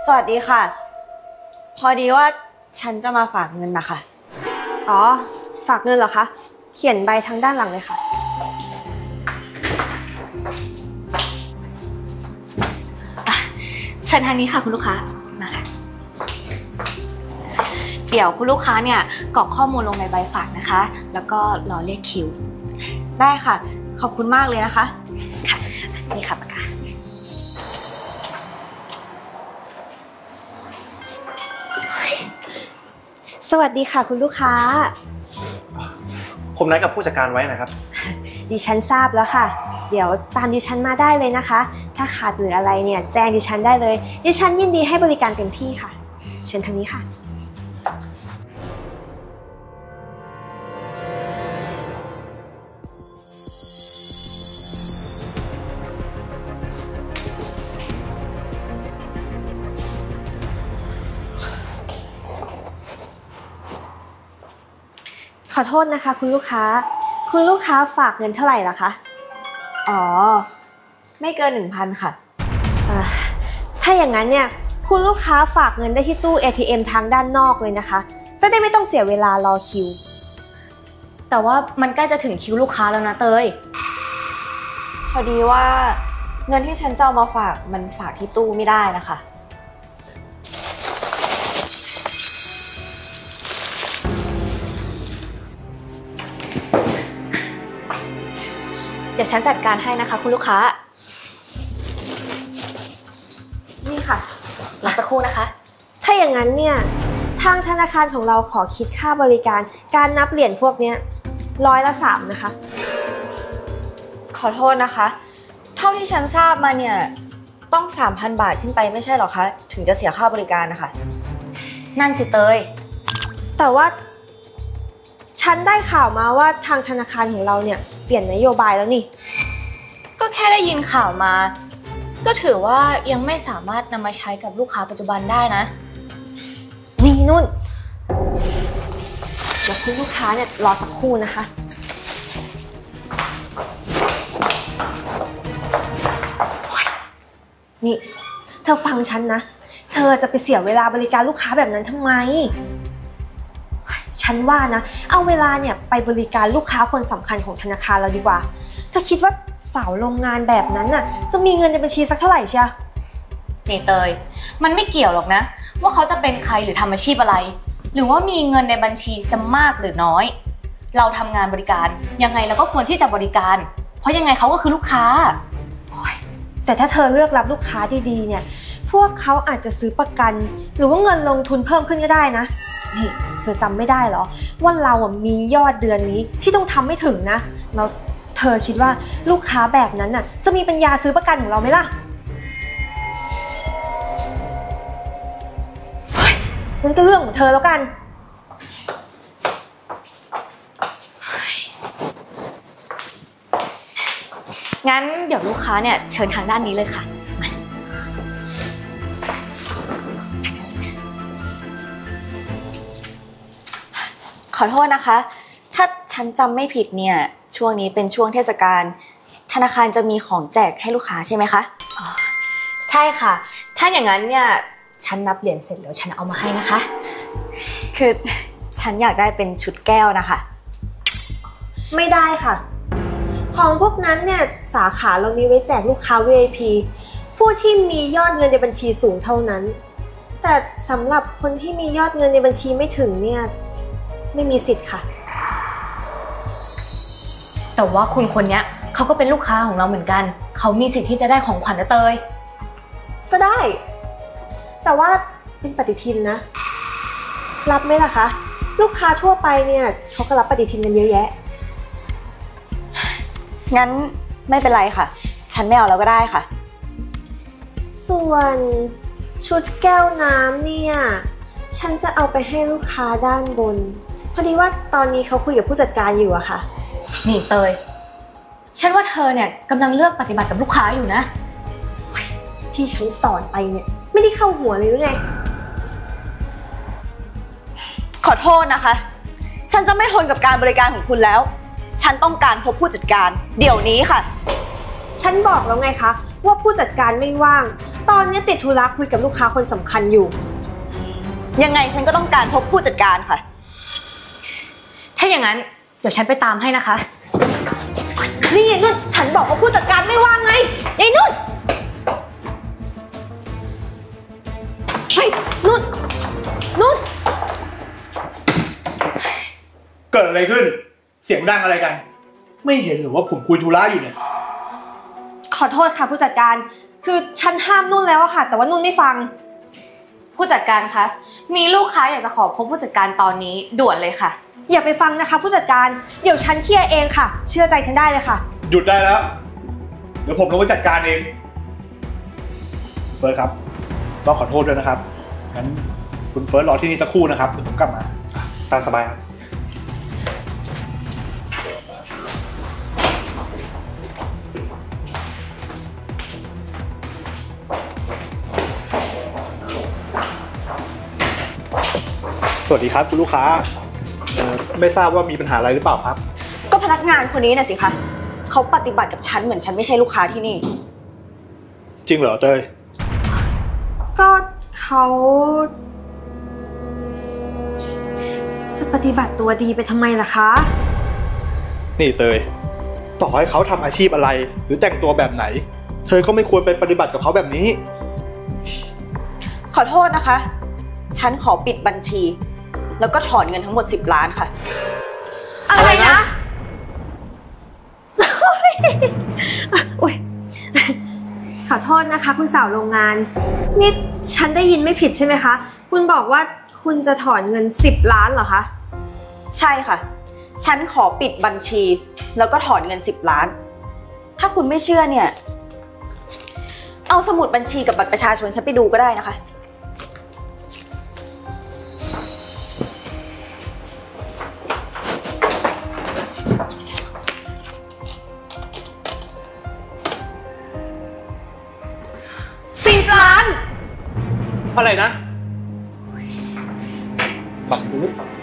สวัสดีค่ะพอดีว่าฉันจะมาฝากเงินนะคะอ๋อฝากเงินเหรอคะเขียนใบทางด้านหลังเลยค่ะเชิญทางนี้ค่ะคุณลูกค้ามาค่ะเดี๋ยวคุณลูกค้าเนี่ยกรอกข้อมูลลงในใบฝากนะคะแล้วก็รอเรียกคิวได้ค่ะขอบคุณมากเลยนะคะค่ะนี่ค่ะปากกาสวัสดีค่ะคุณลูกค้าผมนัดกับผู้จัดการไว้นะครับดิฉันทราบแล้วค่ะเดี๋ยวตามดิฉันมาได้เลยนะคะถ้าขาดหรืออะไรเนี่ยแจ้งดิฉันได้เลยดิฉันยินดีให้บริการเต็มที่ค่ะเชิญทางนี้ค่ะขอโทษนะคะคุณลูกค้าฝากเงินเท่าไหร่ล่ะคะอ๋อไม่เกิน 1,000 ค่ะถ้าอย่างนั้นเนี่ยคุณลูกค้าฝากเงินได้ที่ตู้ ATM ทางด้านนอกเลยนะคะจะได้ไม่ต้องเสียเวลารอคิวแต่ว่ามันใกล้จะถึงคิวลูกค้าแล้วนะเตยพอดีว่าเงินที่ฉันจะเอามาฝากมันฝากที่ตู้ไม่ได้นะคะเดี๋ยวฉันจัดการให้นะคะคุณลูกค้านี่ค่ะรอสักครู่นะคะถ้าอย่างนั้นเนี่ยทางธนาคารของเราขอคิดค่าบริการการนับเหรียญพวกนี้3%นะคะขอโทษนะคะเท่าที่ฉันทราบมาเนี่ยต้อง 3,000 บาทขึ้นไปไม่ใช่หรอคะถึงจะเสียค่าบริการนะคะนั่นสิเตยแต่ว่าฉันได้ข่าวมาว่าทางธนาคารของเราเนี่ยเปลี่ยนนโยบายแล้วนี่ก็แค่ได้ยินข่าวมาก็ถือว่ายังไม่สามารถนำมาใช้กับลูกค้าปัจจุบันได้นะนี่นุ่นเดี๋ยวคุณลูกค้าเนี่ยรอสักครู่นะคะนี่เธอฟังฉันนะเธอจะไปเสียเวลาบริการลูกค้าแบบนั้นทำไมฉันว่านะเอาเวลาเนี่ยไปบริการลูกค้าคนสำคัญของธนาคารเราดีกว่าเธอคิดว่าสาวโรงงานแบบนั้นน่ะจะมีเงินในบัญชีสักเท่าไหร่เชียนี่เตยมันไม่เกี่ยวหรอกนะว่าเขาจะเป็นใครหรือทำอาชีพอะไรหรือว่ามีเงินในบัญชีจะมากหรือน้อยเราทำงานบริการยังไงเราก็ควรที่จะบริการเพราะยังไงเขาก็คือลูกค้าแต่ถ้าเธอเลือกรับลูกค้าดีๆเนี่ยพวกเขาอาจจะซื้อประกันหรือว่าเงินลงทุนเพิ่มขึ้นก็ได้นะนี่เธอจำไม่ได้เหรอว่าเรามียอดเดือนนี้ที่ต้องทำไม่ถึงนะแล้วเธอคิดว่าลูกค้าแบบนั้นน่ะจะมีปัญญาซื้อประกันของเราไหมล่ะนั่นก็เรื่องของเธอแล้วกันงั้นเดี๋ยวลูกค้าเนี่ยเชิญทางด้านนี้เลยค่ะขอโทษนะคะถ้าฉันจำไม่ผิดเนี่ยช่วงนี้เป็นช่วงเทศกาลธนาคารจะมีของแจกให้ลูกค้าใช่ไหมคะอ๋อใช่ค่ะถ้าอย่างนั้นเนี่ยฉันนับเหรียญเสร็จแล้วฉันเอามาให้นะคะคือฉันอยากได้เป็นชุดแก้วนะคะไม่ได้ค่ะของพวกนั้นเนี่ยสาขาเรามีไว้แจกลูกค้า VIP ผู้ที่มียอดเงินในบัญชีสูงเท่านั้นแต่สำหรับคนที่มียอดเงินในบัญชีไม่ถึงเนี่ยไม่มีสิทธิ์ค่ะแต่ว่าคุณคนนี้เขาก็เป็นลูกค้าของเราเหมือนกันเขามีสิทธิ์ที่จะได้ของขวัญนะเตยก็ได้แต่ว่าเป็นปฏิทินนะรับไหมล่ะคะลูกค้าทั่วไปเนี่ยเขาก็รับปฏิทินกันเยอะแยะงั้นไม่เป็นไรค่ะฉันไม่เอาแล้วก็ได้ค่ะส่วนชุดแก้วน้ำเนี่ยฉันจะเอาไปให้ลูกค้าด้านบนพอดีว่าตอนนี้เขาคุยกับผู้จัดการอยู่อะค่ะนี่เตยฉันว่าเธอเนี่ยกำลังเลือกปฏิบัติกับลูกค้าอยู่นะที่ฉันสอนไปเนี่ยไม่ได้เข้าหัวเลยหรือไงขอโทษนะคะฉันจะไม่ทนกับการบริการของคุณแล้วฉันต้องการพบผู้จัดการเดี๋ยวนี้ค่ะฉันบอกแล้วไงคะว่าผู้จัดการไม่ว่างตอนนี้ติดธุระคุยกับลูกค้าคนสำคัญอยู่ยังไงฉันก็ต้องการพบผู้จัดการค่ะถ้าอย่างนั้นเดี๋ยวฉันไปตามให้นะคะนี่ยายนุ่นฉันบอกว่าผู้จัดการไม่ว่างไงยายนุ่นเฮ้ยนุ่นเกิดอะไรขึ้นเสียงดังอะไรกันไม่เห็นหรือว่าผมคุยธุระอยู่เนี่ยขอโทษค่ะผู้จัดการคือฉันห้ามนุ่นแล้วค่ะแต่ว่านุ่นไม่ฟังผู้จัดการคะมีลูกค้าอยากจะขอพบผู้จัดการตอนนี้ด่วนเลยค่ะอย่าไปฟังนะคะผู้จัดการเดี๋ยวฉันเคลียร์เองค่ะเชื่อใจฉันได้เลยค่ะหยุดได้แล้วเดี๋ยวผมลงไปจัดการเองเฟิร์สครับต้องขอโทษด้วยนะครับงั้นคุณเฟิร์สรอที่นี่สักครู่นะครับเดี๋ยวผมกลับมาตามสบายครับสวัสดีครับคุณลูกค้าไม่ทราบว่ามีปัญหาอะไรหรือเปล่าครับก็พนักงานคนนี้น่ะสิคะเขาปฏิบัติกับฉันเหมือนฉันไม่ใช่ลูกค้าที่นี่จริงเหรอเตยก็เขาจะปฏิบัติตัวดีไปทำไมล่ะคะนี่เตยต่อให้เขาทำอาชีพอะไรหรือแต่งตัวแบบไหนเธอก็ไม่ควรไปปฏิบัติกับเขาแบบนี้ขอโทษนะคะฉันขอปิดบัญชีแล้วก็ถอนเงินทั้งหมด10 ล้านค่ะอะไรนะอุ๊ยขอโทษนะคะคุณสาวโรงงานนี่ฉันได้ยินไม่ผิดใช่ไหมคะคุณบอกว่าคุณจะถอนเงิน10 ล้านเหรอคะใช่ค่ะฉันขอปิดบัญชีแล้วก็ถอนเงิน10 ล้านถ้าคุณไม่เชื่อเนี่ยเอาสมุดบัญชีกับบัตรประชาชนฉันไปดูก็ได้นะคะ 10 ล้านอะไรนะบักบุ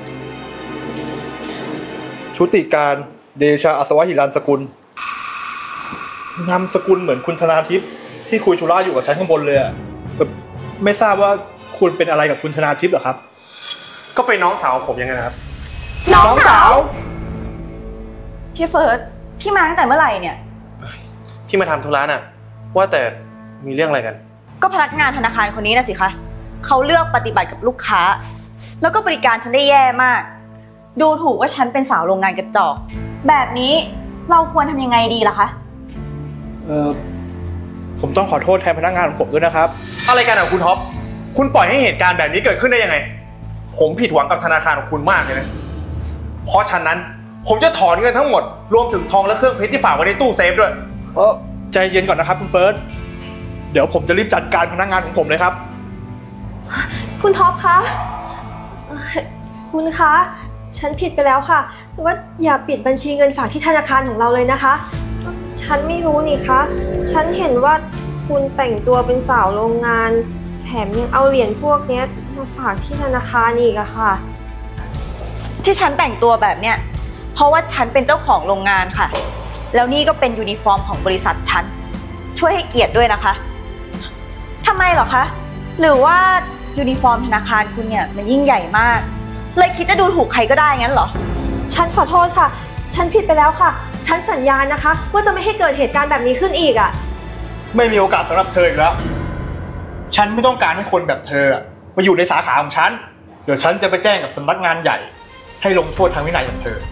ชุติการเดชาอัศวหิรันสกุลนามสกุลเหมือนคุณธนาทิพย์ที่คุยธุระอยู่กับฉันข้างบนเลยอะแต่ไม่ทราบว่าคุณเป็นอะไรกับคุณธนาทิพย์เหรอครับก็เป็นน้องสาวผมยังไงนะครับน้องสาวพี่เฟิร์สพี่มาตั้งแต่เมื่อไหร่เนี่ยพี่มาทำธุระน่ะว่าแต่มีเรื่องอะไรกันก็พนักงานธนาคารคนนี้นะสิคะเขาเลือกปฏิบัติกับลูกค้าแล้วก็บริการฉันได้แย่มากดูถูกว่าฉันเป็นสาวโรงงานกระจอกแบบนี้เราควรทำยังไงดีล่ะคะผมต้องขอโทษแทนพนักงานของผมด้วยนะครับอะไรกันอ่ะคุณท็อปคุณปล่อยให้เหตุการณ์แบบนี้เกิดขึ้นได้ยังไงผมผิดหวังกับธนาคารของคุณมากเลยนะเพราะฉะนั้นผมจะถอนเงินทั้งหมดรวมถึงทองและเครื่องเพชรที่ฝากไว้ในตู้เซฟด้วยใจเย็นก่อนนะครับคุณเฟิร์สเดี๋ยวผมจะรีบจัดการพนักงานของผมเลยครับคุณท็อปคะคุณคะฉันผิดไปแล้วค่ะแต่ว่าอย่าปิดบัญชีเงินฝากที่ธนาคารของเราเลยนะคะฉันไม่รู้นี่คะฉันเห็นว่าคุณแต่งตัวเป็นสาวโรงงานแถมยังเอาเหรียญพวกนี้มาฝากที่ธนาคารอีกอะค่ะที่ฉันแต่งตัวแบบเนี้ยเพราะว่าฉันเป็นเจ้าของโรงงานค่ะแล้วนี่ก็เป็นยูนิฟอร์มของบริษัทฉันช่วยให้เกียรติด้วยนะคะทำไมเหรอคะหรือว่ายูนิฟอร์มธนาคารคุณเนี่ยมันยิ่งใหญ่มากเลยคิดจะดูถูกใครก็ได้งั้นเหรอฉันขอโทษค่ะฉันผิดไปแล้วค่ะฉันสัญญานะคะว่าจะไม่ให้เกิดเหตุการณ์แบบนี้ขึ้นอีกอ่ะไม่มีโอกาสสำหรับเธออีกแล้วฉันไม่ต้องการให้คนแบบเธอมาอยู่ในสาขาของฉันเดี๋ยวฉันจะไปแจ้งกับสำนักงานใหญ่ให้ลงโทษทางวินัยกับเธอ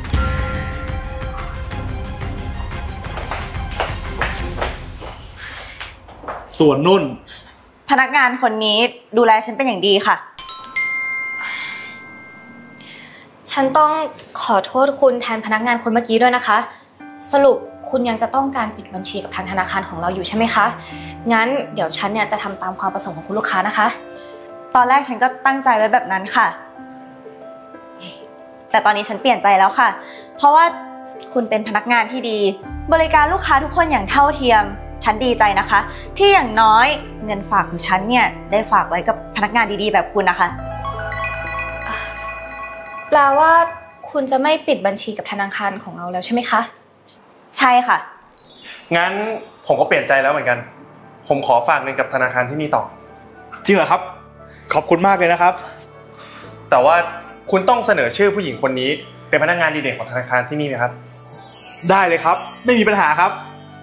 ส่วนนุ่นพนักงานคนนี้ดูแลฉันเป็นอย่างดีค่ะฉันต้องขอโทษคุณแทนพนักงานคนเมื่อกี้ด้วยนะคะสรุปคุณยังจะต้องการปิดบัญชีกับทางธนาคารของเราอยู่ใช่ไหมคะงั้นเดี๋ยวฉันเนี่ยจะทำตามความประสงค์ของคุณลูกค้านะคะตอนแรกฉันก็ตั้งใจไว้แบบนั้นค่ะแต่ตอนนี้ฉันเปลี่ยนใจแล้วค่ะเพราะว่าคุณเป็นพนักงานที่ดีบริการลูกค้าทุกคนอย่างเท่าเทียมฉันดีใจนะคะที่อย่างน้อยเงินฝากของฉันเนี่ยได้ฝากไว้กับพนักงานดีๆแบบคุณนะคะแปลว่าคุณจะไม่ปิดบัญชีกับธนาคารของเราแล้วใช่ไหมคะใช่ค่ะงั้นผมก็เปลี่ยนใจแล้วเหมือนกันผผมขอฝากเงินกับธนาคารที่นี่ต่อจริงเหรอครับขอบคุณมากเลยนะครับแต่ว่าคุณต้องเสนอชื่อผู้หญิงคนนี้เป็นพนักงานดีเด่นของธนาคารที่นี่นะครับได้เลยครับไม่มีปัญหาครับ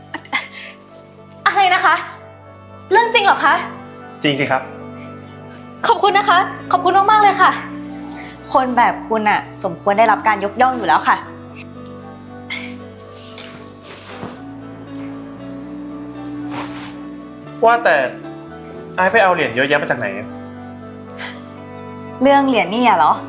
อะไรนะคะ เรื่องจริงเหรอคะจริงสิครับขอบคุณนะคะ ขอบคุณมากๆเลยค่ะคนแบบคุณอะสมควรได้รับการยกย่องอยู่แล้วค่ะว่าแต่ไอ้ไปเอาเหรียญเยอะแยะมาจากไหนเรื่องเหรียญนี่เหรอ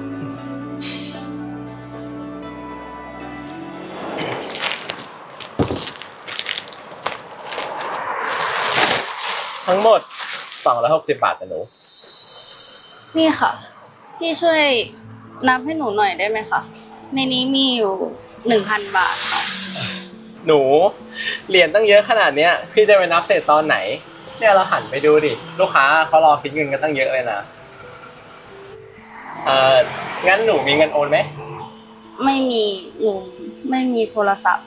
ทั้งหมด260 บาทนะหนูนี่ค่ะพี่ช่วยนับให้หนูหน่อยได้ไหมคะในนี้มีอยู่ 1,000 บาทค่ะหนูเหรียญตั้งเยอะขนาดเนี้ยพี่จะไปนับเศษตอนไหนเนี่ยเราหันไปดูดิลูกค้าเขารอคิดเงินกันตั้งเยอะเลยนะงั้นหนูมีเงินโอนไหมไม่มีหนูไม่มีโทรศัพท์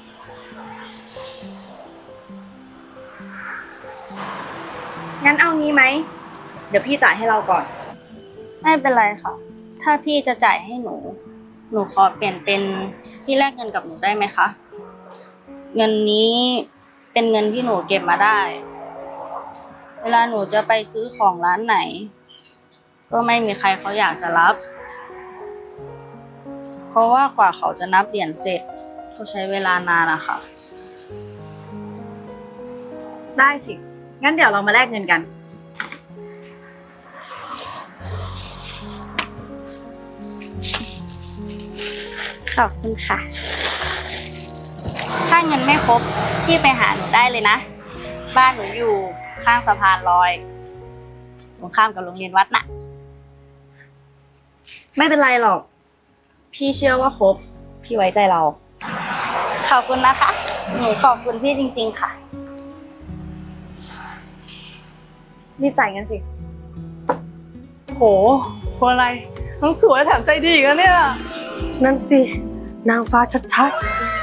งั้นเอางี้ไหมเดี๋ยวพี่จ่ายให้เราก่อนไม่เป็นไรค่ะถ้าพี่จะจ่ายให้หนูขอเปลี่ยนเป็นที่แลกเงินกับหนูได้ไหมคะเงินนี้เป็นเงินที่หนูเก็บมาได้เวลาหนูจะไปซื้อของร้านไหนก็ไม่มีใครเขาอยากจะรับเพราะว่ากว่าเขาจะนับเหรียญเสร็จก็ใช้เวลานานนะคะได้สิงั้นเดี๋ยวเรามาแลกเงินกันขอบคุณค่ะถ้าเงินไม่ครบพี่ไปหาหนูได้เลยนะบ้านหนูอยู่ข้างสะพานลอยตรงข้ามกับโรงเรียนวัดน่ะไม่เป็นไรหรอกพี่เชื่อว่าครบพี่ไว้ใจเราขอบคุณนะคะหนูขอบคุณพี่จริงๆค่ะรีบจ่ายเงินสิโหคนอะไรทั้งสวยแถมใจดีอีกแล้วเนี่ยนั่นสินางฟ้าชัดๆ